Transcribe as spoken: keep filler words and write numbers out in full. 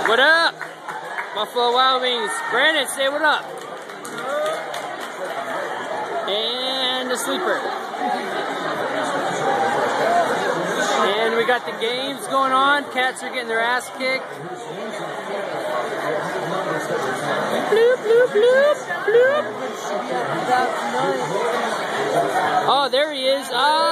What up? Buffalo Wild Wings. Brandon, say what up. And the sleeper. And we got the games going on. Cats are getting their ass kicked. Bloop, bloop, bloop, bloop. Oh, there he is. Oh.